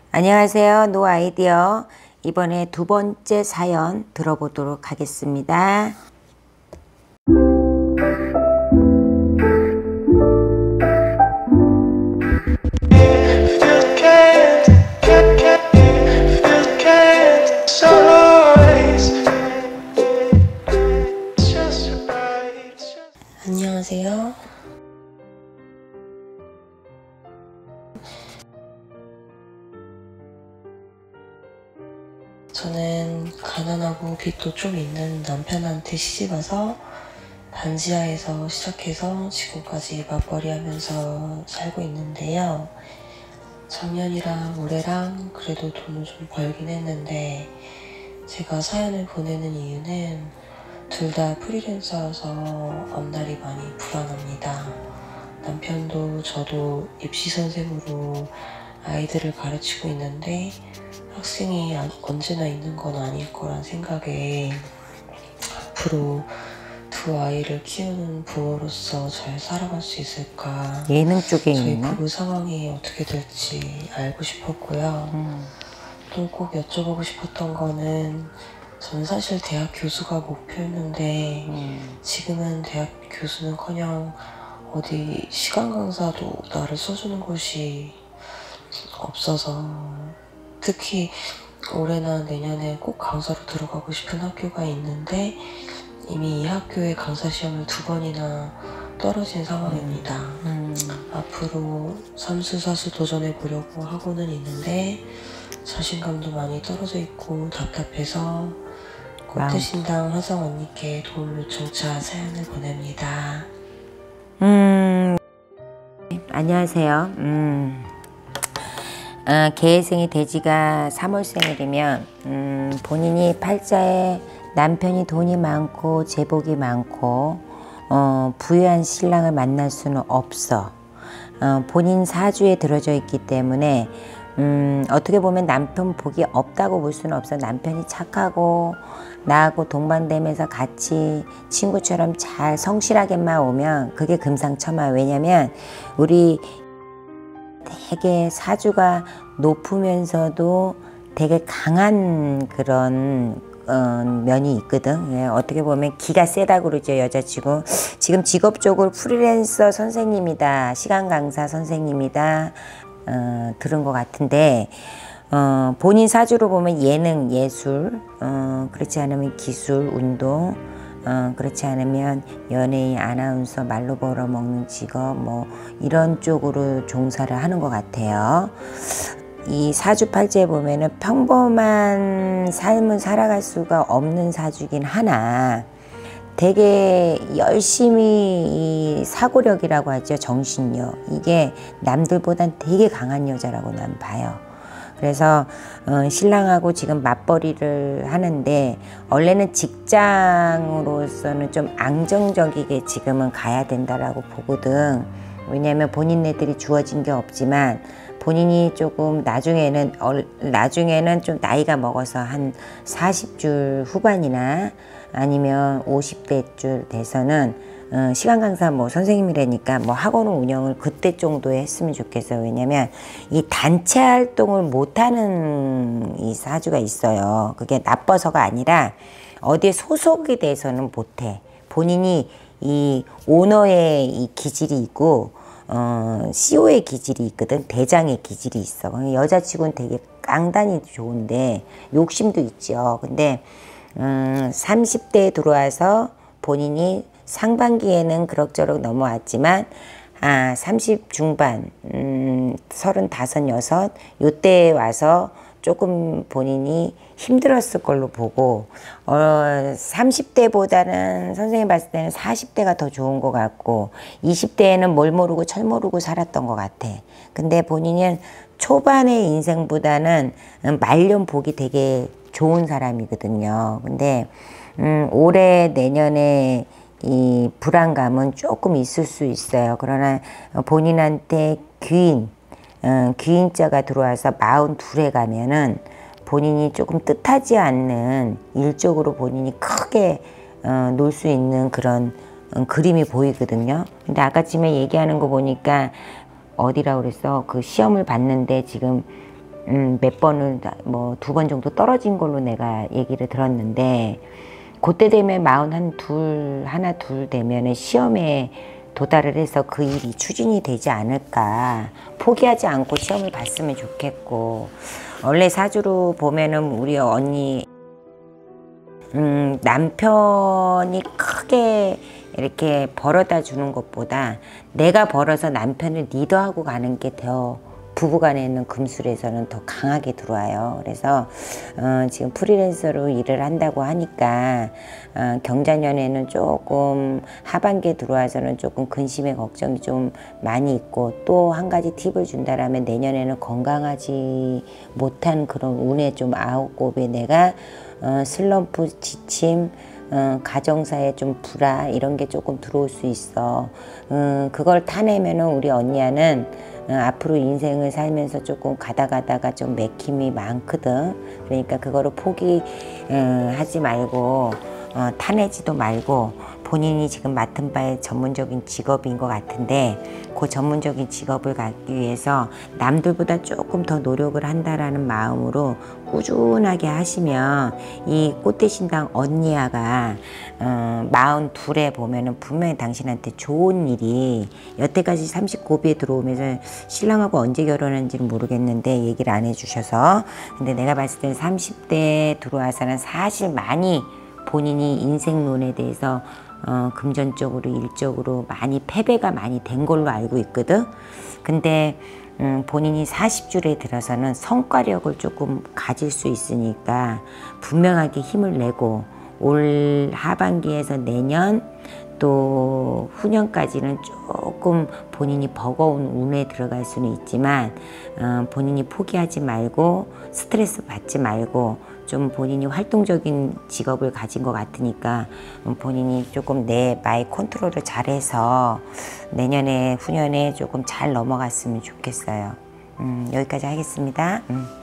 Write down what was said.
안녕하세요. 노아이디어. 이번에 두 번째 사연 들어보도록 하겠습니다. 안녕하세요. 저는 가난하고 빚도 좀 있는 남편한테 시집와서 반지하에서 시작해서 지금까지 맞벌이 하면서 살고 있는데요. 작년이랑 올해랑 그래도 돈을 좀 벌긴 했는데 제가 사연을 보내는 이유는 둘 다 프리랜서여서 앞날이 많이 불안합니다. 남편도 저도 입시 선생으로 아이들을 가르치고 있는데 학생이 언제나 있는 건 아닐 거란 생각에 앞으로 두 아이를 키우는 부모로서 잘 살아갈 수 있을까, 예능 쪽에 저희 있나? 부부 상황이 어떻게 될지 알고 싶었고요. 또 꼭 여쭤보고 싶었던 거는 저는 사실 대학 교수가 목표였는데 지금은 대학 교수는커녕 어디 시간 강사도 나를 써주는 곳이 없어서, 특히 올해나 내년에 꼭 강사로 들어가고 싶은 학교가 있는데 이미 이 학교의 강사 시험을 2번이나 떨어진 상황입니다. 앞으로 삼수사수 도전해 보려고 하고는 있는데 자신감도 많이 떨어져 있고 답답해서 꽃대신당 화성 언니께 도움 요청차 사연을 보냅니다. 안녕하세요. 개해생이 돼지가 3월 생일이면 본인이 팔자에 남편이 돈이 많고 제복이 많고 부유한 신랑을 만날 수는 없어. 본인 사주에 들어져 있기 때문에 어떻게 보면 남편 복이 없다고 볼 수는 없어. 남편이 착하고 나하고 동반되면서 같이 친구처럼 잘 성실하게만 오면 그게 금상첨화. 왜냐면 우리 되게 사주가 높으면서도 되게 강한 그런 면이 있거든. 예, 어떻게 보면 기가 세다고 그러죠. 여자치고 지금 직업적으로 프리랜서 선생님이다, 시간 강사 선생님이다, 들은 것 같은데 본인 사주로 보면 예능, 예술, 그렇지 않으면 기술, 운동, 그렇지 않으면 연예인, 아나운서, 말로 벌어먹는 직업, 뭐 이런 쪽으로 종사를 하는 것 같아요. 이 사주팔자에 보면은 평범한 삶을 살아갈 수가 없는 사주긴 하나 되게 열심히 이 사고력이라고 하죠. 정신력. 이게 남들보단 되게 강한 여자라고 난 봐요. 그래서 신랑하고 지금 맞벌이를 하는데 원래는 직장으로서는 좀 안정적이게 지금은 가야 된다라고 보거든. 왜냐하면 본인네들이 주어진 게 없지만 본인이 조금 나중에는 좀 나이가 먹어서 한 40줄 후반이나 아니면 50대줄 돼서는 시간 강사 뭐 선생님이라니까 뭐 학원 운영을 그때 정도에 했으면 좋겠어요. 왜냐면 이 단체 활동을 못하는 이 사주가 있어요. 그게 나빠서가 아니라 어디에 소속이 돼서는 못해. 본인이 이 오너의 이 기질이 있고 CEO의 기질이 있거든. 대장의 기질이 있어. 여자치고는 되게 깡단이 좋은데 욕심도 있죠. 근데 30대에 들어와서 본인이 상반기에는 그럭저럭 넘어왔지만 30 중반 35, 6 요때 와서 조금 본인이 힘들었을 걸로 보고 30대보다는 선생님 봤을 때는 40대가 더 좋은 것 같고 20대에는 뭘 모르고 철 모르고 살았던 것 같아. 근데 본인은 초반의 인생보다는 말년 복이 되게 좋은 사람이거든요. 근데 올해 내년에 이 불안감은 조금 있을 수 있어요. 그러나 본인한테 귀인자가 들어와서 42에 가면은 본인이 조금 뜻하지 않는 일적으로 본인이 크게 놀 수 있는 그런 그림이 보이거든요. 근데 아까쯤에 얘기하는 거 보니까 어디라고 그랬어? 그 시험을 봤는데 지금 몇 번을 뭐 2번 정도 떨어진 걸로 내가 얘기를 들었는데 그때 되면 42, 하나 둘 되면은 시험에 도달을 해서 그 일이 추진이 되지 않을까. 포기하지 않고 시험을 봤으면 좋겠고, 원래 사주로 보면은 우리 언니 남편이 크게 이렇게 벌어다 주는 것보다 내가 벌어서 남편을 리더하고 가는 게 더 부부간에는 금술에서는 더 강하게 들어와요. 그래서 지금 프리랜서로 일을 한다고 하니까 경자년에는 조금 하반기에 들어와서는 조금 근심의 걱정이 좀 많이 있고, 또 한 가지 팁을 준다라면 내년에는 건강하지 못한 그런 운에 좀 아홉곱에 내가 슬럼프, 지침, 가정사에 좀 불화 이런 게 조금 들어올 수 있어. 그걸 타내면은 우리 언니야는 앞으로 인생을 살면서 조금 가다가 좀 맥힘이 많거든. 그러니까 그거를 포기하지 말고 타내지도 말고, 본인이 지금 맡은 바의 전문적인 직업인 것 같은데 그 전문적인 직업을 갖기 위해서 남들보다 조금 더 노력을 한다라는 마음으로 꾸준하게 하시면 이 꽃대신당 언니야가 42에 보면은 분명히 당신한테 좋은 일이, 여태까지 39비에 들어오면서 신랑하고 언제 결혼한지는 모르겠는데 얘기를 안 해주셔서, 근데 내가 봤을 때는 30대에 들어와서는 사실 많이 본인이 인생론에 대해서 금전적으로 일적으로 많이 패배가 많이 된 걸로 알고 있거든. 근데 본인이 40줄에 들어서는 성과력을 조금 가질 수 있으니까 분명하게 힘을 내고 올 하반기에서 내년 또 후년까지는 조금 본인이 버거운 운에 들어갈 수는 있지만 본인이 포기하지 말고 스트레스 받지 말고 좀 본인이 활동적인 직업을 가진 것 같으니까 본인이 조금 내 마이 컨트롤을 잘해서 내년에 후년에 조금 잘 넘어갔으면 좋겠어요. 여기까지 하겠습니다.